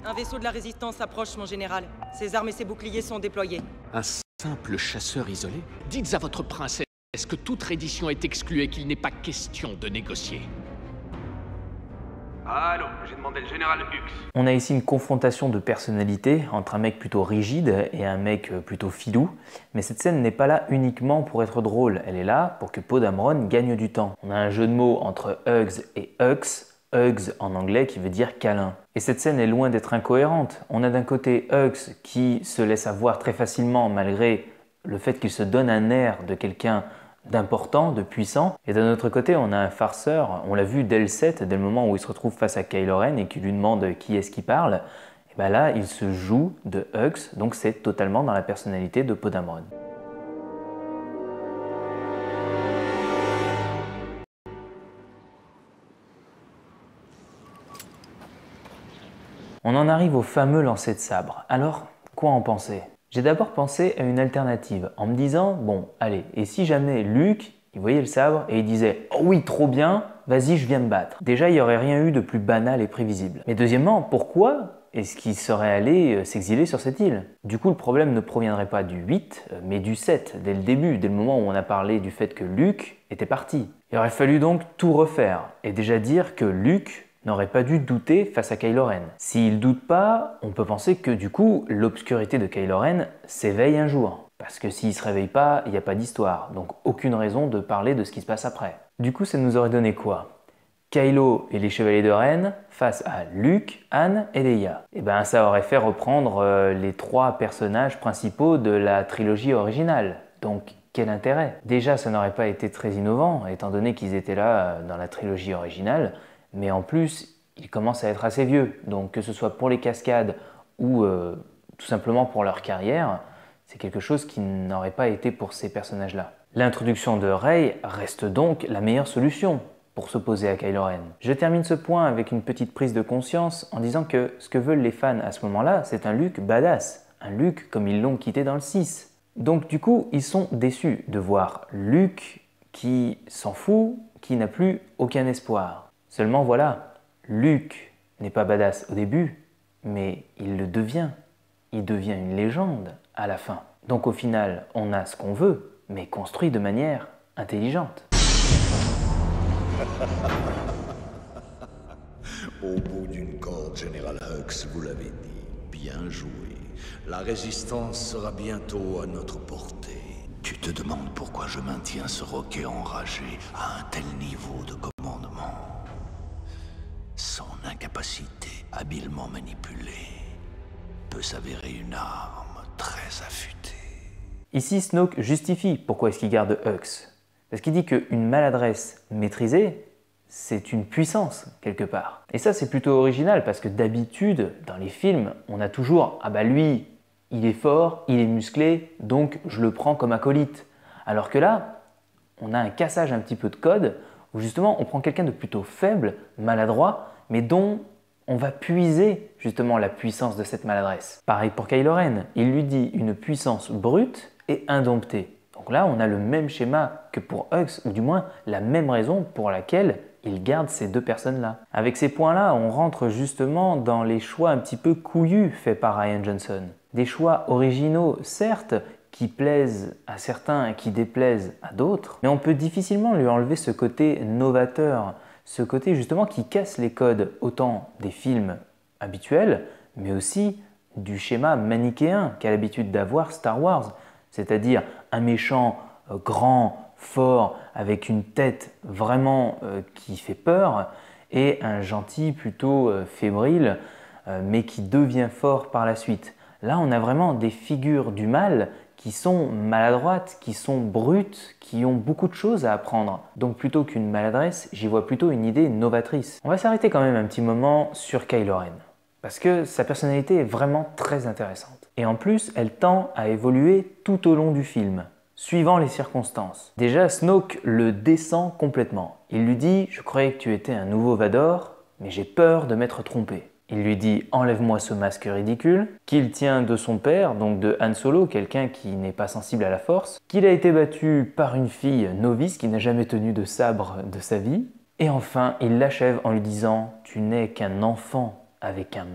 Un vaisseau de la Résistance approche, mon général. Ses armes et ses boucliers sont déployés. Un simple chasseur isolé? Dites à votre princesse que toute reddition est exclue et qu'il n'est pas question de négocier. Allô, j'ai demandé le général Hux. On a ici une confrontation de personnalités entre un mec plutôt rigide et un mec plutôt filou, mais cette scène n'est pas là uniquement pour être drôle, elle est là pour que Poe Dameron gagne du temps. On a un jeu de mots entre Hugs et Hux, Hugs en anglais qui veut dire câlin. Et cette scène est loin d'être incohérente. On a d'un côté Hux qui se laisse avoir très facilement malgré le fait qu'il se donne un air de quelqu'un d'important, de puissant, et d'un autre côté on a un farceur, on l'a vu dès le set, dès le moment où il se retrouve face à Kylo Ren et qui lui demande qui est-ce qui parle, et bien là il se joue de Hux, donc c'est totalement dans la personnalité de Poe Dameron. On en arrive au fameux lancer de sabre. Alors, quoi en penser? J'ai d'abord pensé à une alternative en me disant, bon, allez, et si jamais Luke, il voyait le sabre et il disait « Oh oui, trop bien, vas-y, je viens me battre ». Déjà, il n'y aurait rien eu de plus banal et prévisible. Mais deuxièmement, pourquoi est-ce qu'il serait allé s'exiler sur cette île? Du coup, le problème ne proviendrait pas du 8, mais du 7, dès le début, dès le moment où on a parlé du fait que Luke était parti. Il aurait fallu donc tout refaire, et déjà dire que Luke n'aurait pas dû douter face à Kylo Ren. S'il doute pas, on peut penser que du coup, l'obscurité de Kylo Ren s'éveille un jour. Parce que s'il se réveille pas, il n'y a pas d'histoire, donc aucune raison de parler de ce qui se passe après. Du coup, ça nous aurait donné quoi? Kylo et les Chevaliers de Ren face à Luke, Han et Leia. Et ben ça aurait fait reprendre les trois personnages principaux de la trilogie originale. Donc quel intérêt? Déjà, ça n'aurait pas été très innovant, étant donné qu'ils étaient là dans la trilogie originale, mais en plus, ils commencent à être assez vieux. Donc que ce soit pour les cascades ou tout simplement pour leur carrière, c'est quelque chose qui n'aurait pas été pour ces personnages-là. L'introduction de Rey reste donc la meilleure solution pour s'opposer à Kylo Ren. Je termine ce point avec une petite prise de conscience en disant que ce que veulent les fans à ce moment-là, c'est un Luke badass. Un Luke comme ils l'ont quitté dans le 6. Donc du coup, ils sont déçus de voir Luke qui s'en fout, qui n'a plus aucun espoir. Seulement voilà, Luke n'est pas badass au début, mais il le devient. Il devient une légende à la fin. Donc au final, on a ce qu'on veut, mais construit de manière intelligente. Au bout d'une corde, Général Hux, vous l'avez dit. Bien joué. La résistance sera bientôt à notre portée. Tu te demandes pourquoi je maintiens ce roquet enragé à un tel niveau de commandement. Son incapacité, habilement manipulée, peut s'avérer une arme très affûtée. Ici, Snoke justifie pourquoi est-ce qu'il garde Hux. Parce qu'il dit qu'une maladresse maîtrisée, c'est une puissance, quelque part. Et ça, c'est plutôt original, parce que d'habitude, dans les films, on a toujours « Ah bah lui, il est fort, il est musclé, donc je le prends comme acolyte ». Alors que là, on a un cassage un petit peu de code, où justement, on prend quelqu'un de plutôt faible, maladroit, mais dont on va puiser justement la puissance de cette maladresse. Pareil pour Kylo Ren, il lui dit une puissance brute et indomptée. Donc là, on a le même schéma que pour Hux, ou du moins la même raison pour laquelle il garde ces deux personnes-là. Avec ces points-là, on rentre justement dans les choix un petit peu couillus faits par Rian Johnson. Des choix originaux, certes, qui plaisent à certains et qui déplaisent à d'autres, mais on peut difficilement lui enlever ce côté novateur, ce côté justement qui casse les codes autant des films habituels, mais aussi du schéma manichéen qu'a l'habitude d'avoir Star Wars, c'est-à-dire un méchant grand, fort, avec une tête vraiment qui fait peur, et un gentil plutôt fébrile, mais qui devient fort par la suite. Là, on a vraiment des figures du mal qui sont maladroites, qui sont brutes, qui ont beaucoup de choses à apprendre. Donc plutôt qu'une maladresse, j'y vois plutôt une idée novatrice. On va s'arrêter quand même un petit moment sur Kylo Ren, parce que sa personnalité est vraiment très intéressante. Et en plus, elle tend à évoluer tout au long du film, suivant les circonstances. Déjà, Snoke le descend complètement. Il lui dit « Je croyais que tu étais un nouveau Vador, mais j'ai peur de m'être trompé ». Il lui dit « Enlève-moi ce masque ridicule », qu'il tient de son père, donc de Han Solo, quelqu'un qui n'est pas sensible à la force, qu'il a été battu par une fille novice qui n'a jamais tenu de sabre de sa vie, et enfin, il l'achève en lui disant « Tu n'es qu'un enfant avec un masque ».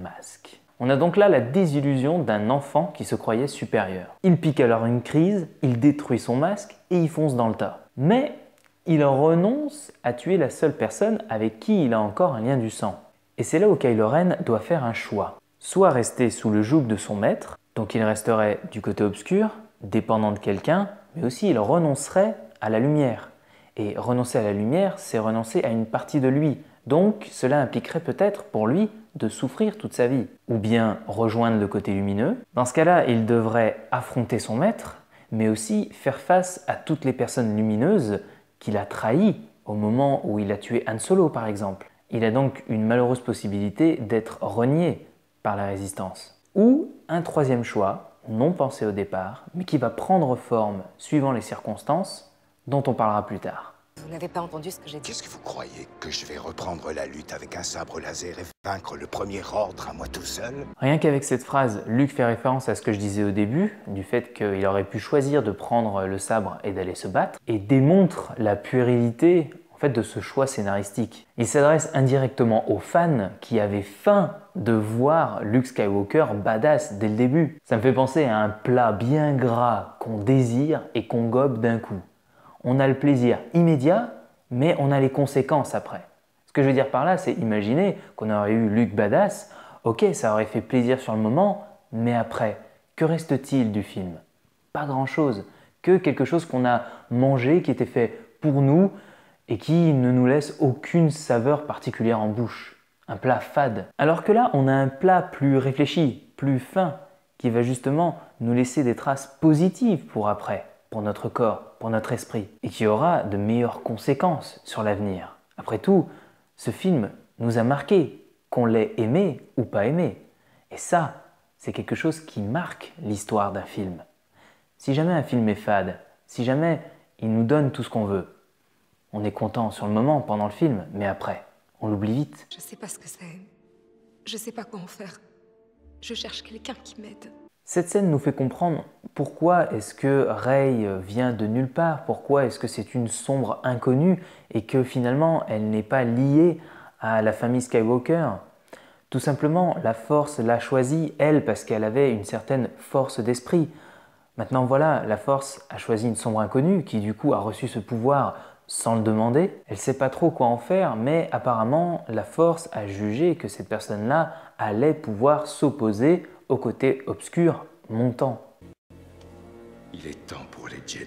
On a donc là la désillusion d'un enfant qui se croyait supérieur. Il pique alors une crise, il détruit son masque et il fonce dans le tas. Mais il renonce à tuer la seule personne avec qui il a encore un lien du sang. Et c'est là où Kylo Ren doit faire un choix. Soit rester sous le joug de son maître, donc il resterait du côté obscur, dépendant de quelqu'un, mais aussi il renoncerait à la lumière. Et renoncer à la lumière, c'est renoncer à une partie de lui. Donc cela impliquerait peut-être pour lui de souffrir toute sa vie. Ou bien rejoindre le côté lumineux. Dans ce cas-là, il devrait affronter son maître, mais aussi faire face à toutes les personnes lumineuses qu'il a trahies au moment où il a tué Han Solo par exemple. Il a donc une malheureuse possibilité d'être renié par la résistance. Ou un troisième choix, non pensé au départ, mais qui va prendre forme suivant les circonstances, dont on parlera plus tard. Vous n'avez pas entendu ce que j'ai dit? Qu'est-ce que vous croyez? Que je vais reprendre la lutte avec un sabre laser et vaincre le premier ordre à moi tout seul? Rien qu'avec cette phrase, Luke fait référence à ce que je disais au début, du fait qu'il aurait pu choisir de prendre le sabre et d'aller se battre, et démontre la puérilité de ce choix scénaristique. Il s'adresse indirectement aux fans qui avaient faim de voir Luke Skywalker badass dès le début. Ça me fait penser à un plat bien gras qu'on désire et qu'on gobe d'un coup. On a le plaisir immédiat, mais on a les conséquences après. Ce que je veux dire par là, c'est imaginer qu'on aurait eu Luke badass, ok, ça aurait fait plaisir sur le moment, mais après, que reste-t-il du film? Pas grand-chose, que quelque chose qu'on a mangé, qui était fait pour nous, et qui ne nous laisse aucune saveur particulière en bouche. Un plat fade. Alors que là, on a un plat plus réfléchi, plus fin, qui va justement nous laisser des traces positives pour après, pour notre corps, pour notre esprit, et qui aura de meilleures conséquences sur l'avenir. Après tout, ce film nous a marqué, qu'on l'ait aimé ou pas aimé. Et ça, c'est quelque chose qui marque l'histoire d'un film. Si jamais un film est fade, si jamais il nous donne tout ce qu'on veut, on est content sur le moment, pendant le film, mais après, on l'oublie vite. Je sais pas ce que c'est. Je sais pas quoi en faire. Je cherche quelqu'un qui m'aide. Cette scène nous fait comprendre pourquoi est-ce que Rey vient de nulle part, pourquoi est-ce que c'est une sombre inconnue et que finalement elle n'est pas liée à la famille Skywalker. Tout simplement, la Force l'a choisie, elle, parce qu'elle avait une certaine force d'esprit. Maintenant voilà, la Force a choisi une sombre inconnue qui du coup a reçu ce pouvoir sans le demander. Elle ne sait pas trop quoi en faire, mais apparemment la Force a jugé que cette personne-là allait pouvoir s'opposer au côté obscur montant. Il est temps pour les Jedi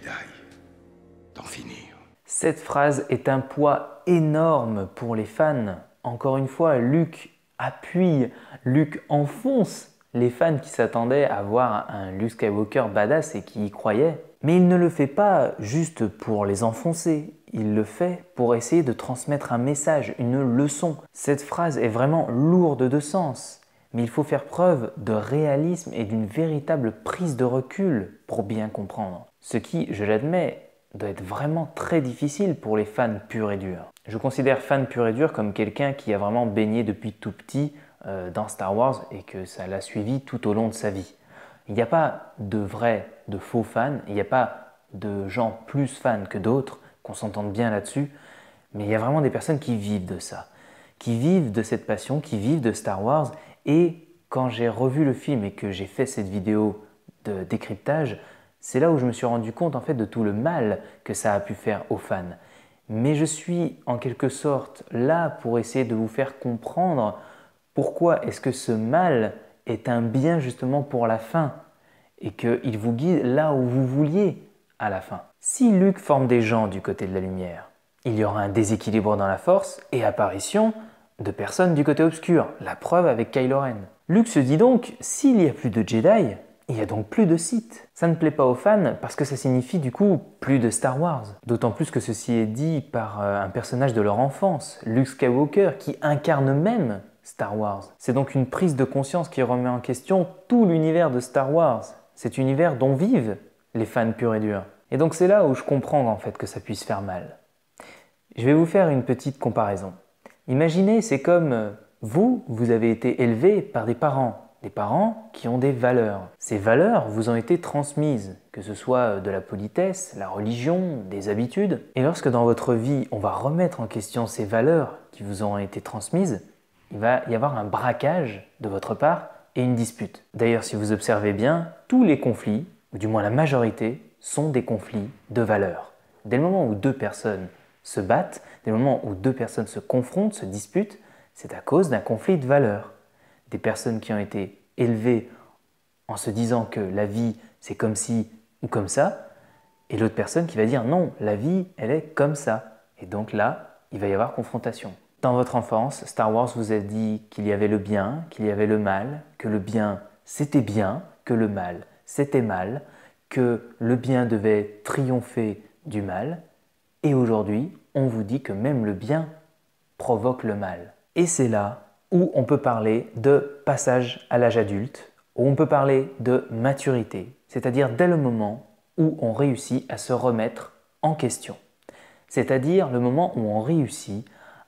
d'en finir. Cette phrase est un poids énorme pour les fans. Encore une fois, Luke appuie, Luke enfonce les fans qui s'attendaient à voir un Luke Skywalker badass et qui y croyaient. Mais il ne le fait pas juste pour les enfoncer, il le fait pour essayer de transmettre un message, une leçon. Cette phrase est vraiment lourde de sens, mais il faut faire preuve de réalisme et d'une véritable prise de recul pour bien comprendre. Ce qui, je l'admets, doit être vraiment très difficile pour les fans purs et durs. Je considère fan pur et dur comme quelqu'un qui a vraiment baigné depuis tout petit dans Star Wars et que ça l'a suivi tout au long de sa vie. Il n'y a pas de vrais, de faux fans, il n'y a pas de gens plus fans que d'autres, qu'on s'entende bien là-dessus, mais il y a vraiment des personnes qui vivent de ça, qui vivent de cette passion, qui vivent de Star Wars. Et quand j'ai revu le film et que j'ai fait cette vidéo de décryptage, c'est là où je me suis rendu compte en fait de tout le mal que ça a pu faire aux fans. Mais je suis en quelque sorte là pour essayer de vous faire comprendre pourquoi est-ce que ce mal est un bien justement pour la fin et qu'il vous guide là où vous vouliez à la fin. Si Luke forme des gens du côté de la lumière, il y aura un déséquilibre dans la Force et apparition de personnes du côté obscur, la preuve avec Kylo Ren. Luke se dit donc, s'il n'y a plus de Jedi, il n'y a donc plus de Sith. Ça ne plaît pas aux fans parce que ça signifie du coup plus de Star Wars. D'autant plus que ceci est dit par un personnage de leur enfance, Luke Skywalker, qui incarne même Star Wars. C'est donc une prise de conscience qui remet en question tout l'univers de Star Wars. Cet univers dont vivent les fans purs et durs. Et donc c'est là où je comprends en fait que ça puisse faire mal. Je vais vous faire une petite comparaison. Imaginez, c'est comme vous avez été élevé par des parents qui ont des valeurs. Ces valeurs vous ont été transmises, que ce soit de la politesse, la religion, des habitudes. Et lorsque dans votre vie, on va remettre en question ces valeurs qui vous ont été transmises, il va y avoir un braquage de votre part et une dispute. D'ailleurs, si vous observez bien, tous les conflits, ou du moins la majorité, sont des conflits de valeurs. Dès le moment où deux personnes se battent, dès le moment où deux personnes se confrontent, se disputent, c'est à cause d'un conflit de valeurs. Des personnes qui ont été élevées en se disant que la vie, c'est comme ci ou comme ça, et l'autre personne qui va dire non, la vie, elle est comme ça. Et donc là, il va y avoir confrontation. Dans votre enfance, Star Wars vous a dit qu'il y avait le bien, qu'il y avait le mal, que le bien c'était bien, que le mal c'était mal, que le bien devait triompher du mal. Et aujourd'hui, on vous dit que même le bien provoque le mal. Et c'est là où on peut parler de passage à l'âge adulte, où on peut parler de maturité, c'est-à-dire dès le moment où on réussit à se remettre en question. C'est-à-dire le moment où on réussit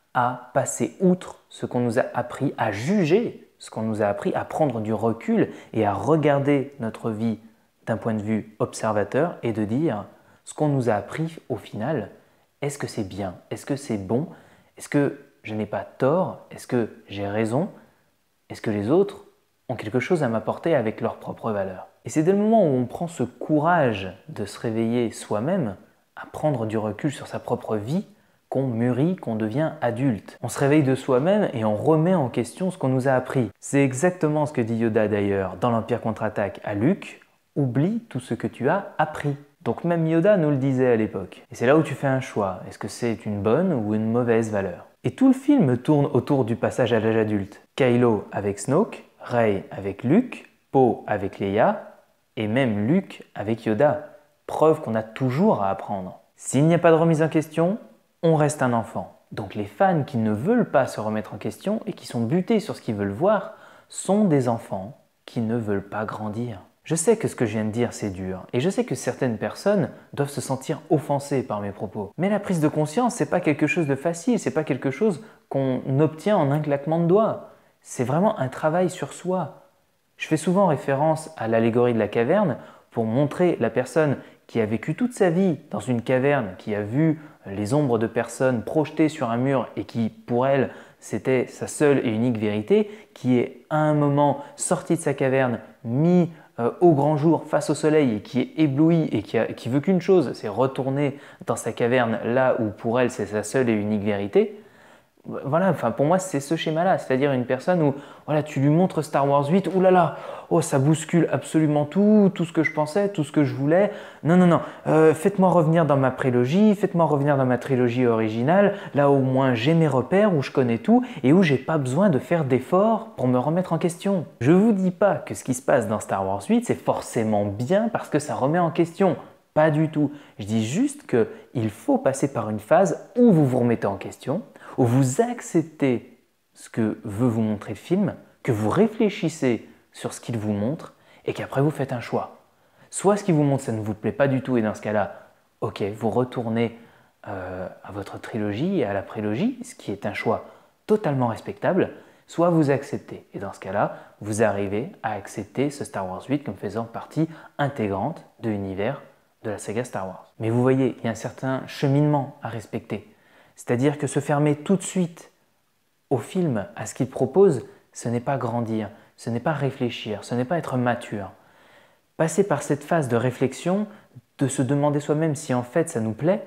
à passer outre ce qu'on nous a appris, à juger ce qu'on nous a appris, à prendre du recul et à regarder notre vie d'un point de vue observateur et de dire ce qu'on nous a appris au final, est-ce que c'est bien? Est-ce que c'est bon? Est-ce que je n'ai pas tort? Est-ce que j'ai raison? Est-ce que les autres ont quelque chose à m'apporter avec leurs propres valeurs? Et c'est dès le moment où on prend ce courage de se réveiller soi-même, à prendre du recul sur sa propre vie, qu'on mûrit, qu'on devient adulte. On se réveille de soi-même et on remet en question ce qu'on nous a appris. C'est exactement ce que dit Yoda d'ailleurs dans l'Empire contre-attaque à Luke. Oublie tout ce que tu as appris. Donc même Yoda nous le disait à l'époque. Et c'est là où tu fais un choix. Est-ce que c'est une bonne ou une mauvaise valeur? Et tout le film tourne autour du passage à l'âge adulte. Kylo avec Snoke, Rey avec Luke, Poe avec Leia, et même Luke avec Yoda. Preuve qu'on a toujours à apprendre. S'il n'y a pas de remise en question, on reste un enfant. Donc les fans qui ne veulent pas se remettre en question et qui sont butés sur ce qu'ils veulent voir sont des enfants qui ne veulent pas grandir. Je sais que ce que je viens de dire c'est dur et je sais que certaines personnes doivent se sentir offensées par mes propos. Mais la prise de conscience, c'est pas quelque chose de facile, c'est pas quelque chose qu'on obtient en un claquement de doigts. C'est vraiment un travail sur soi. Je fais souvent référence à l'allégorie de la caverne pour montrer la personne qui a vécu toute sa vie dans une caverne, qui a vu les ombres de personnes projetées sur un mur et qui, pour elle, c'était sa seule et unique vérité, qui est à un moment sorti de sa caverne, mis au grand jour face au soleil et qui est ébloui et qui veut qu'une chose, c'est retourner dans sa caverne là où pour elle c'est sa seule et unique vérité. Voilà, enfin pour moi c'est ce schéma-là, c'est-à-dire une personne où voilà, tu lui montres Star Wars 8, oulala, oh ça bouscule absolument tout ce que je pensais, tout ce que je voulais. Non, faites-moi revenir dans ma prélogie, faites-moi revenir dans ma trilogie originale, là au moins j'ai mes repères, où je connais tout et où j'ai pas besoin de faire d'efforts pour me remettre en question. Je vous dis pas que ce qui se passe dans Star Wars 8 c'est forcément bien parce que ça remet en question. Pas du tout. Je dis juste qu'il faut passer par une phase où vous vous remettez en question, où vous acceptez ce que veut vous montrer le film, que vous réfléchissez sur ce qu'il vous montre et qu'après vous faites un choix. Soit ce qu'il vous montre ça ne vous plaît pas du tout et dans ce cas-là, ok, vous retournez à votre trilogie et à la prélogie, ce qui est un choix totalement respectable, soit vous acceptez et dans ce cas-là, vous arrivez à accepter ce Star Wars 8 comme faisant partie intégrante de l'univers de la saga Star Wars. Mais vous voyez, il y a un certain cheminement à respecter. C'est-à-dire que se fermer tout de suite au film, à ce qu'il propose, ce n'est pas grandir, ce n'est pas réfléchir, ce n'est pas être mature. Passer par cette phase de réflexion, de se demander soi-même si en fait ça nous plaît,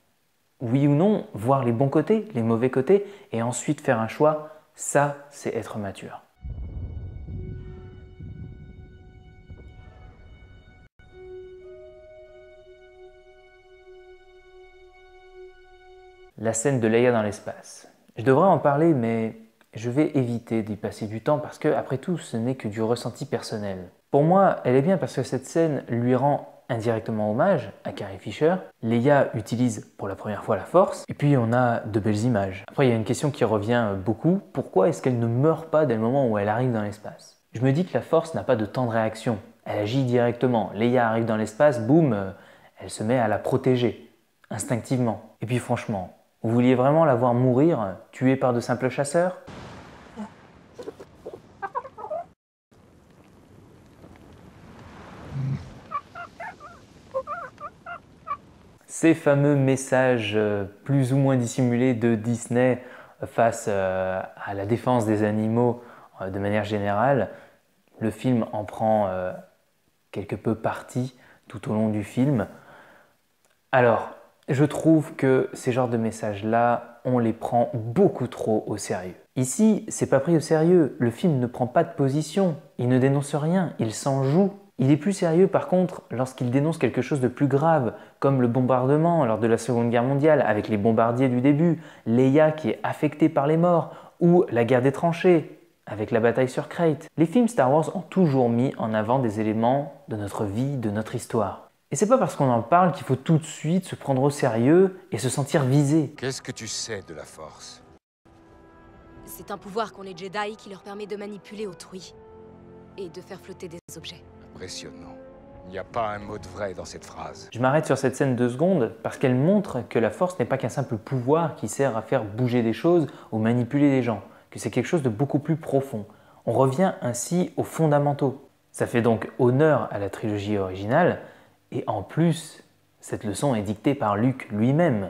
oui ou non, voir les bons côtés, les mauvais côtés, et ensuite faire un choix, ça c'est être mature. La scène de Leia dans l'espace. Je devrais en parler, mais je vais éviter d'y passer du temps parce que, après tout, ce n'est que du ressenti personnel. Pour moi, elle est bien parce que cette scène lui rend indirectement hommage à Carrie Fisher. Leia utilise pour la première fois la Force, et puis on a de belles images. Après, il y a une question qui revient beaucoup. Pourquoi est-ce qu'elle ne meurt pas dès le moment où elle arrive dans l'espace? Je me dis que la Force n'a pas de temps de réaction. Elle agit directement. Leia arrive dans l'espace, boum, elle se met à la protéger, instinctivement. Et puis franchement, vous vouliez vraiment la voir mourir, tuée par de simples chasseurs? Ces fameux messages plus ou moins dissimulés de Disney face à la défense des animaux de manière générale, Le film en prend quelque peu parti tout au long du film. Alors, je trouve que ces genres de messages-là, on les prend beaucoup trop au sérieux. Ici, c'est pas pris au sérieux. Le film ne prend pas de position. Il ne dénonce rien. Il s'en joue. Il est plus sérieux par contre lorsqu'il dénonce quelque chose de plus grave, comme le bombardement lors de la Seconde Guerre mondiale avec les bombardiers du début, Leia qui est affectée par les morts, ou la guerre des tranchées avec la bataille sur Crate. Les films Star Wars ont toujours mis en avant des éléments de notre vie, de notre histoire. Et c'est pas parce qu'on en parle qu'il faut tout de suite se prendre au sérieux et se sentir visé. Qu'est-ce que tu sais de la Force? C'est un pouvoir qu'ont les Jedi qui leur permet de manipuler autrui et de faire flotter des objets. Impressionnant. Il n'y a pas un mot de vrai dans cette phrase. Je m'arrête sur cette scène 2 secondes parce qu'elle montre que la Force n'est pas qu'un simple pouvoir qui sert à faire bouger des choses ou manipuler des gens, que c'est quelque chose de beaucoup plus profond. On revient ainsi aux fondamentaux. Ça fait donc honneur à la trilogie originale, et en plus, cette leçon est dictée par Luke lui-même.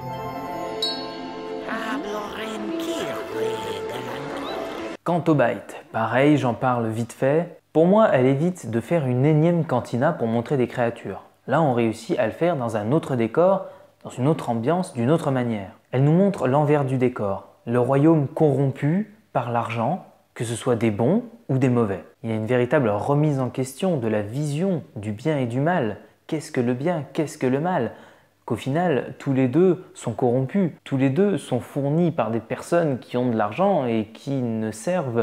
Quant au Bite, pareil, j'en parle vite fait. Pour moi, elle évite de faire une énième cantina pour montrer des créatures. Là, on réussit à le faire dans un autre décor, dans une autre ambiance, d'une autre manière. Elle nous montre l'envers du décor, le royaume corrompu par l'argent, que ce soit des bons ou des mauvais. Il y a une véritable remise en question de la vision du bien et du mal. Qu'est-ce que le bien? Qu'est-ce que le mal? Qu'au final, tous les deux sont corrompus. Tous les deux sont fournis par des personnes qui ont de l'argent et qui ne servent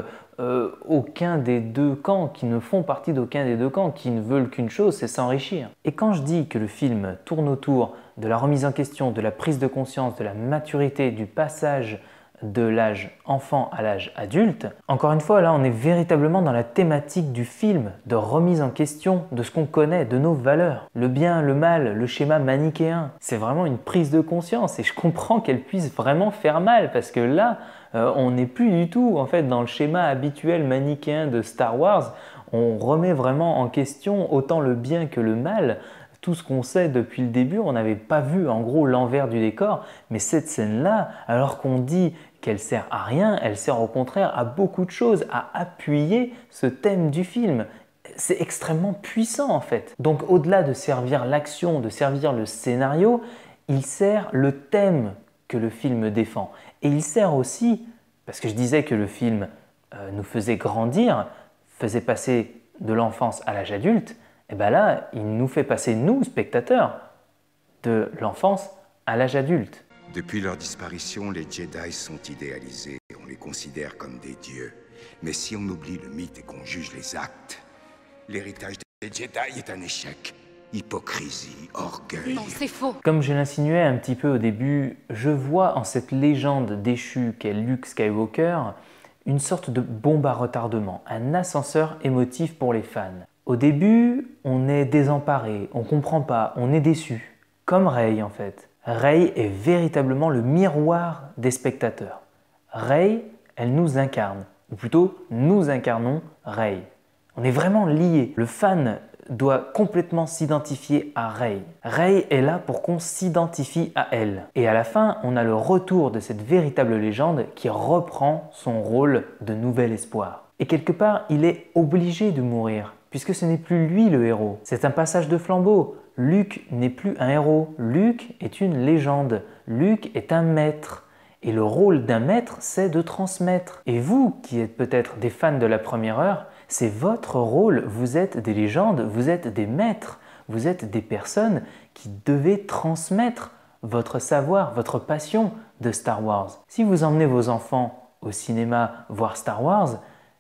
aucun des deux camps, qui ne font partie d'aucun des deux camps, qui ne veulent qu'une chose, c'est s'enrichir. Et quand je dis que le film tourne autour de la remise en question, de la prise de conscience, de la maturité, du passage de l'âge enfant à l'âge adulte, encore une fois, là, on est véritablement dans la thématique du film, de remise en question de ce qu'on connaît, de nos valeurs. Le bien, le mal, le schéma manichéen, c'est vraiment une prise de conscience et je comprends qu'elle puisse vraiment faire mal parce que là, on n'est plus du tout en fait dans le schéma habituel manichéen de Star Wars. On remet vraiment en question autant le bien que le mal. Tout ce qu'on sait depuis le début, on n'avait pas vu en gros l'envers du décor, mais cette scène-là, alors qu'on dit qu'elle sert à rien, elle sert au contraire à beaucoup de choses, à appuyer ce thème du film. C'est extrêmement puissant en fait. Donc au-delà de servir l'action, de servir le scénario, il sert le thème que le film défend. Et il sert aussi, parce que je disais que le film nous faisait grandir, faisait passer de l'enfance à l'âge adulte, et bien là, il nous fait passer, nous, spectateurs, de l'enfance à l'âge adulte. Depuis leur disparition, les Jedi sont idéalisés. On les considère comme des dieux. Mais si on oublie le mythe et qu'on juge les actes, l'héritage des Jedi est un échec. Hypocrisie, orgueil... Non, c'est faux. Comme je l'insinuais un petit peu au début, je vois en cette légende déchue qu'est Luke Skywalker une sorte de bombe à retardement, un ascenseur émotif pour les fans. Au début, on est désemparé, on comprend pas, on est déçu. Comme Rey en fait. Rey est véritablement le miroir des spectateurs. Rey, elle nous incarne, ou plutôt nous incarnons Rey. On est vraiment liés. Le fan doit complètement s'identifier à Rey. Rey est là pour qu'on s'identifie à elle. Et à la fin, on a le retour de cette véritable légende qui reprend son rôle de nouvel espoir. Et quelque part, il est obligé de mourir, puisque ce n'est plus lui le héros. C'est un passage de flambeau. Luke n'est plus un héros. Luke est une légende. Luke est un maître. Et le rôle d'un maître, c'est de transmettre. Et vous, qui êtes peut-être des fans de la première heure, c'est votre rôle. Vous êtes des légendes, vous êtes des maîtres. Vous êtes des personnes qui devez transmettre votre savoir, votre passion de Star Wars. Si vous emmenez vos enfants au cinéma voir Star Wars,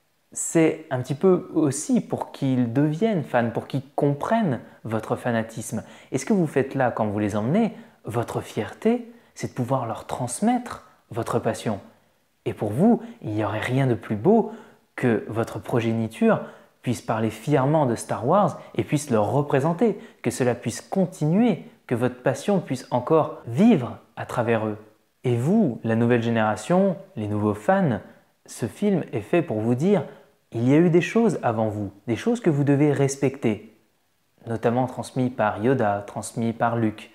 c'est un petit peu aussi pour qu'ils deviennent fans, pour qu'ils comprennent votre fanatisme. Et ce que vous faites là quand vous les emmenez, votre fierté, c'est de pouvoir leur transmettre votre passion. Et pour vous, il n'y aurait rien de plus beau que votre progéniture puisse parler fièrement de Star Wars et puisse le représenter, que cela puisse continuer, que votre passion puisse encore vivre à travers eux. Et vous, la nouvelle génération, les nouveaux fans, ce film est fait pour vous dire il y a eu des choses avant vous, des choses que vous devez respecter, notamment transmises par Yoda, transmises par Luke.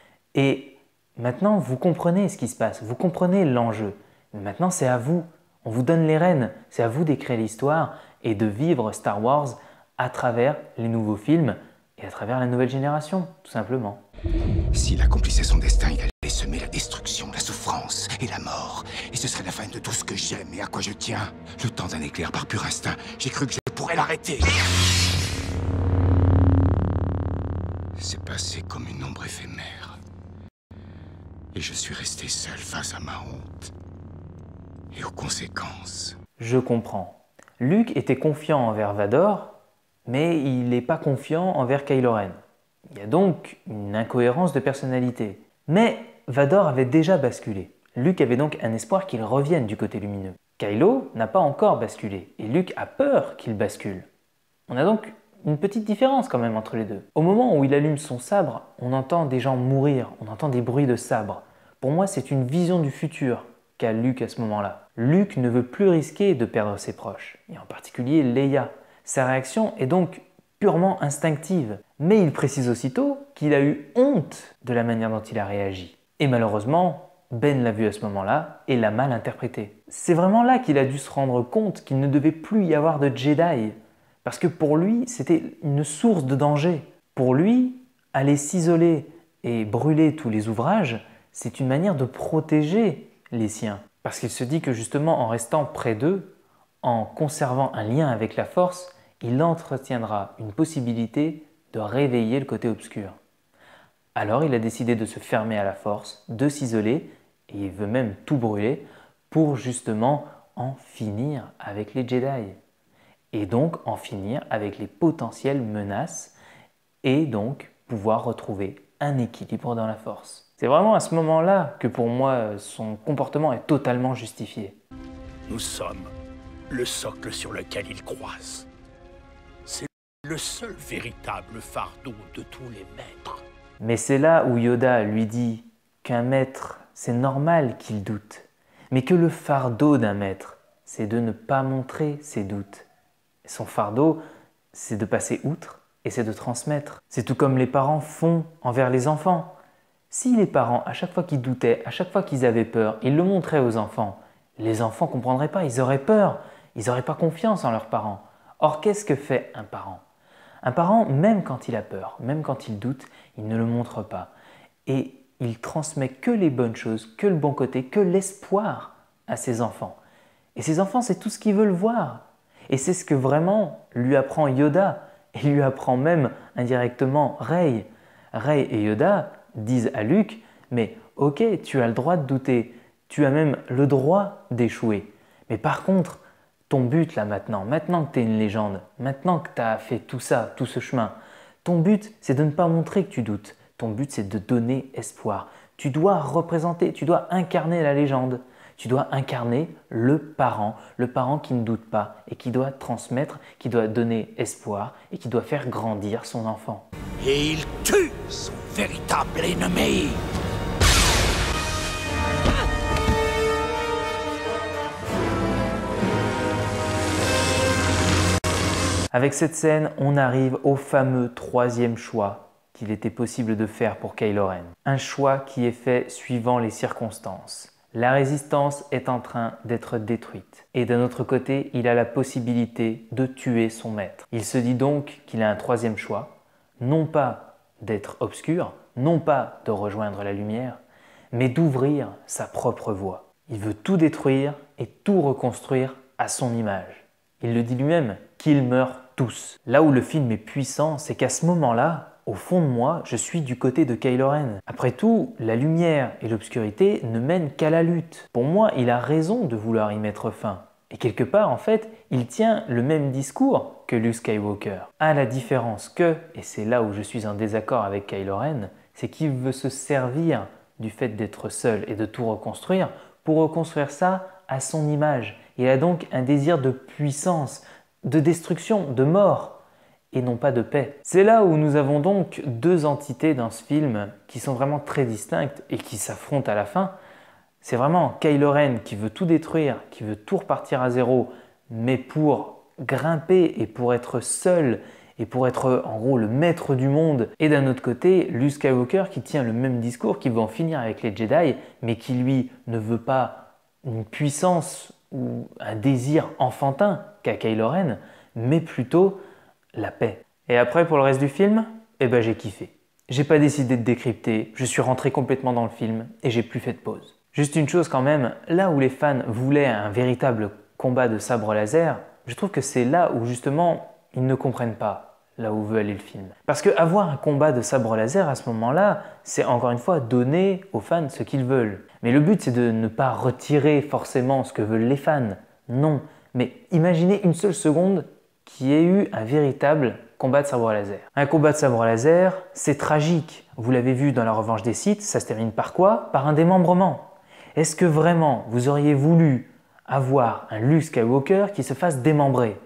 Et maintenant, vous comprenez ce qui se passe, vous comprenez l'enjeu. Maintenant, c'est à vous. On vous donne les rênes, c'est à vous d'écrire l'histoire et de vivre Star Wars à travers les nouveaux films et à travers la nouvelle génération, tout simplement. S'il accomplissait son destin, il allait semer la destruction, la souffrance et la mort. Et ce serait la fin de tout ce que j'aime et à quoi je tiens. Le temps d'un éclair par pur instinct, j'ai cru que je pourrais l'arrêter. C'est passé comme une ombre éphémère. Et je suis resté seul face à ma honte. Et aux conséquences. Je comprends. Luke était confiant envers Vador, mais il n'est pas confiant envers Kylo Ren. Il y a donc une incohérence de personnalité. Mais Vador avait déjà basculé. Luke avait donc un espoir qu'il revienne du côté lumineux. Kylo n'a pas encore basculé, et Luke a peur qu'il bascule. On a donc une petite différence quand même entre les deux. Au moment où il allume son sabre, on entend des gens mourir, on entend des bruits de sabre. Pour moi, c'est une vision du futur qu'a Luke à ce moment-là. Luke ne veut plus risquer de perdre ses proches, et en particulier Leia. Sa réaction est donc purement instinctive. Mais il précise aussitôt qu'il a eu honte de la manière dont il a réagi. Et malheureusement, Ben l'a vu à ce moment-là et l'a mal interprété. C'est vraiment là qu'il a dû se rendre compte qu'il ne devait plus y avoir de Jedi. Parce que pour lui, c'était une source de danger. Pour lui, aller s'isoler et brûler tous les ouvrages, c'est une manière de protéger les siens. Parce qu'il se dit que justement en restant près d'eux, en conservant un lien avec la Force, il entretiendra une possibilité de réveiller le côté obscur. Alors il a décidé de se fermer à la Force, de s'isoler, et il veut même tout brûler pour justement en finir avec les Jedi. Et donc en finir avec les potentielles menaces, et donc pouvoir retrouver un équilibre dans la Force. C'est vraiment à ce moment-là que pour moi son comportement est totalement justifié. Nous sommes le socle sur lequel il croise. C'est le seul véritable fardeau de tous les maîtres. Mais c'est là où Yoda lui dit qu'un maître, c'est normal qu'il doute, mais que le fardeau d'un maître, c'est de ne pas montrer ses doutes. Et son fardeau, c'est de passer outre et c'est de transmettre. C'est tout comme les parents font envers les enfants. Si les parents, à chaque fois qu'ils doutaient, à chaque fois qu'ils avaient peur, ils le montraient aux enfants, les enfants ne comprendraient pas, ils auraient peur, ils n'auraient pas confiance en leurs parents. Or, qu'est-ce que fait un parent ? Un parent, même quand il a peur, même quand il doute, il ne le montre pas. Et il transmet que les bonnes choses, que le bon côté, que l'espoir à ses enfants. Et ses enfants, c'est tout ce qu'ils veulent voir. Et c'est ce que vraiment lui apprend Yoda, et lui apprend même indirectement Rey. Rey et Yoda disent à Luke, mais ok, tu as le droit de douter, tu as même le droit d'échouer. Mais par contre, ton but là maintenant que tu es une légende, maintenant que tu as fait tout ça, tout ce chemin, ton but c'est de ne pas montrer que tu doutes. Ton but c'est de donner espoir. Tu dois représenter, tu dois incarner la légende. Tu dois incarner le parent qui ne doute pas et qui doit transmettre, qui doit donner espoir et qui doit faire grandir son enfant. Et il tue son véritable ennemi. Avec cette scène, on arrive au fameux troisième choix qu'il était possible de faire pour Kylo Ren. Un choix qui est fait suivant les circonstances. La résistance est en train d'être détruite. Et d'un autre côté, il a la possibilité de tuer son maître. Il se dit donc qu'il a un troisième choix, non pas d'être obscur, non pas de rejoindre la lumière, mais d'ouvrir sa propre voie. Il veut tout détruire et tout reconstruire à son image. Il le dit lui-même, qu'ils meurent tous. Là où le film est puissant, c'est qu'à ce moment-là, au fond de moi, je suis du côté de Kylo Ren. Après tout, la lumière et l'obscurité ne mènent qu'à la lutte. Pour moi, il a raison de vouloir y mettre fin. Et quelque part, en fait, il tient le même discours que Luke Skywalker. À la différence que, et c'est là où je suis en désaccord avec Kylo Ren, c'est qu'il veut se servir du fait d'être seul et de tout reconstruire pour reconstruire ça à son image. Il a donc un désir de puissance, de destruction, de mort, et non pas de paix. C'est là où nous avons donc deux entités dans ce film qui sont vraiment très distinctes et qui s'affrontent à la fin. C'est vraiment Kylo Ren qui veut tout détruire, qui veut tout repartir à zéro, mais pour grimper et pour être seul et pour être en gros le maître du monde. Et d'un autre côté, Luke Skywalker qui tient le même discours, qui veut en finir avec les Jedi, mais qui lui ne veut pas une puissance ou un désir enfantin qu'a Kylo Ren, mais plutôt la paix. Et après, pour le reste du film, eh ben j'ai kiffé. J'ai pas décidé de décrypter, je suis rentré complètement dans le film et j'ai plus fait de pause. Juste une chose quand même, là où les fans voulaient un véritable combat de sabre laser, je trouve que c'est là où justement ils ne comprennent pas là où veut aller le film. Parce que avoir un combat de sabre laser à ce moment-là, c'est encore une fois donner aux fans ce qu'ils veulent. Mais le but c'est de ne pas retirer forcément ce que veulent les fans, non. Mais imaginez une seule seconde qu'il y ait eu un véritable combat de sabre laser. Un combat de sabre laser, c'est tragique. Vous l'avez vu dans La Revanche des Sith, ça se termine par quoi? Par un démembrement. Est-ce que vraiment vous auriez voulu avoir un Luke Skywalker qui se fasse démembrer?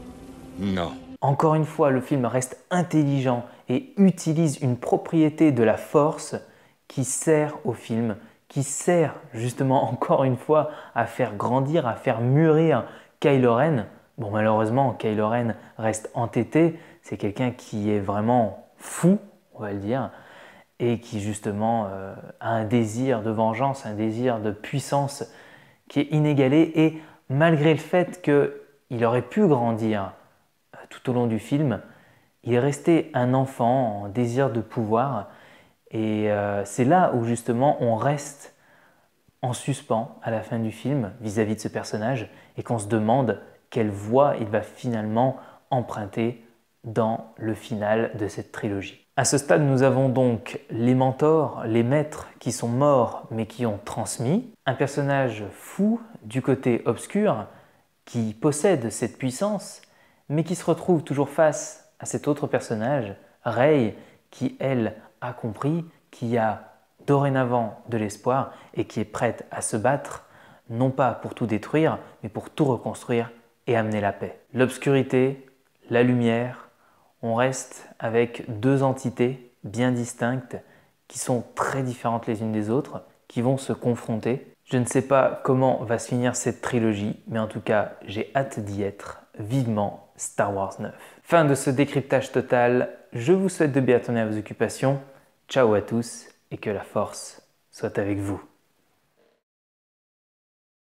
Non. Encore une fois, le film reste intelligent et utilise une propriété de la Force qui sert au film, qui sert justement encore une fois à faire grandir, à faire mûrir Kylo Ren. Bon, malheureusement, Kylo Ren reste entêté. C'est quelqu'un qui est vraiment fou, on va le dire, et qui justement a un désir de vengeance, un désir de puissance qui est inégalé. Et malgré le fait qu'il aurait pu grandir tout au long du film, il est resté un enfant en désir de pouvoir. Et c'est là où justement on reste en suspens à la fin du film vis-à-vis de ce personnage et qu'on se demande quelle voie il va finalement emprunter dans le final de cette trilogie. À ce stade, nous avons donc les mentors, les maîtres qui sont morts mais qui ont transmis, un personnage fou du côté obscur qui possède cette puissance mais qui se retrouve toujours face à cet autre personnage, Rey, qui elle a compris, qui a dorénavant de l'espoir et qui est prête à se battre, non pas pour tout détruire, mais pour tout reconstruire et amener la paix. L'obscurité, la lumière, on reste avec deux entités bien distinctes qui sont très différentes les unes des autres, qui vont se confronter. Je ne sais pas comment va se finir cette trilogie, mais en tout cas, j'ai hâte d'y être. Vivement Star Wars 9. Fin de ce décryptage total. Je vous souhaite de bien tourner à vos occupations. Ciao à tous et que la force soit avec vous.